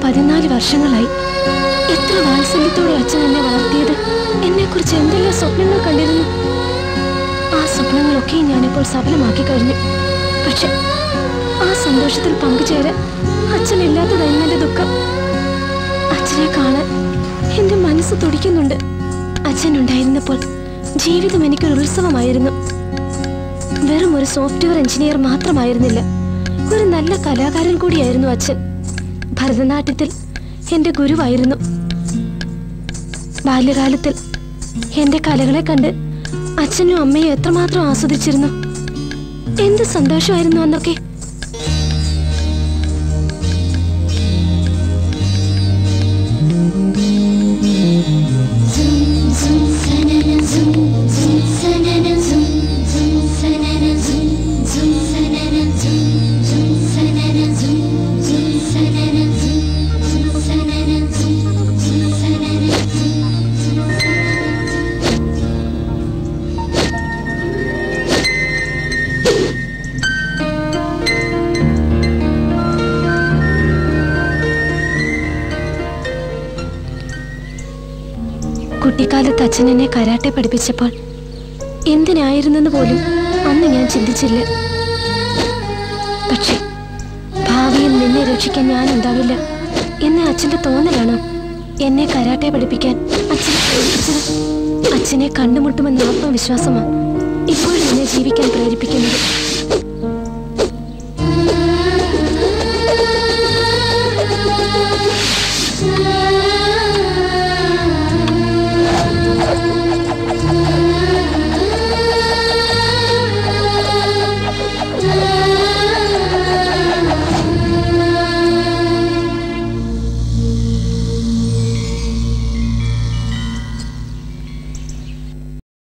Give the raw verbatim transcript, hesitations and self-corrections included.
പതിനാല് വർഷങ്ങളായി. എത്ര വാത്സല്യത്തോടെ അച്ഛൻ എന്നെ വളർത്തിയത്. എന്നെ കുറിച്ച് എന്തെല്ലാം സ്വപ്നങ്ങൾ കണ്ടിരുന്നു. ആ സ്വപ്നങ്ങളൊക്കെ ഞാനിപ്പോൾ സഫലമാക്കി കഴിഞ്ഞു. പക്ഷെ ആ സന്തോഷത്തിൽ പങ്കുചേരാൻ അച്ഛനില്ലാത്തതായിരുന്നു എന്റെ ദുഃഖം. അച്ഛനെ കാണാൻ എന്റെ മനസ്സ് തുടിക്കുന്നുണ്ട്. അച്ഛൻ ഉണ്ടായിരുന്നപ്പോൾ ജീവിതം എനിക്കൊരു ഉത്സവമായിരുന്നു. വെറും ഒരു സോഫ്റ്റ്വെയർ എഞ്ചിനീയർ മാത്രമായിരുന്നില്ല, ഒരു നല്ല കലാകാരൻ കൂടിയായിരുന്നു അച്ഛൻ. ഭരതനാട്യത്തിൽ എന്റെ ഗുരുവായിരുന്നു. ബാല്യകാലത്തിൽ എന്റെ കലകളെ കണ്ട് അച്ഛനും അമ്മയും എത്രമാത്രം ആസ്വദിച്ചിരുന്നു. എന്ത് സന്തോഷമായിരുന്നു അന്നൊക്കെ. കുട്ടിക്കാലത്ത് അച്ഛൻ എന്നെ കരാട്ടെ പഠിപ്പിച്ചപ്പോൾ എന്തിനായിരുന്നെന്ന് പോലും അന്ന് ഞാൻ ചിന്തിച്ചില്ല. പക്ഷെ ഭാവിയിൽ നിന്നെ രക്ഷിക്കാൻ ഞാൻ ഉണ്ടാവില്ല എന്ന അച്ഛന്റെ തോന്നലാണോ എന്നെ കരാട്ടെ പഠിപ്പിക്കാൻ അച്ഛനെ പ്രേരിപ്പിച്ചത്? അച്ഛനെ കണ്ടുമുട്ടുമെന്ന ആത്മവിശ്വാസമാണ് ഇപ്പോഴും എന്നെ ജീവിക്കാൻ പ്രേരിപ്പിക്കുന്നത്.